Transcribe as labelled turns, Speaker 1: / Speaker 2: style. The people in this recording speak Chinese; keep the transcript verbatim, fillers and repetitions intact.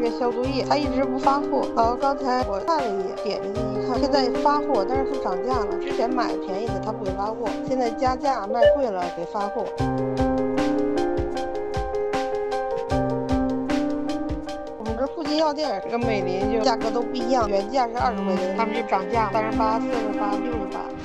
Speaker 1: 个消毒液，它一直不发货。然后刚才我看了一眼，点进去一看，现在发货，但是它涨价了。之前买便宜的它不给发货，现在加价卖贵了给发货。我们这附近药店这个美林就价格都不一样，原价是二十块钱，他们就涨价三十八、四十八、六十八。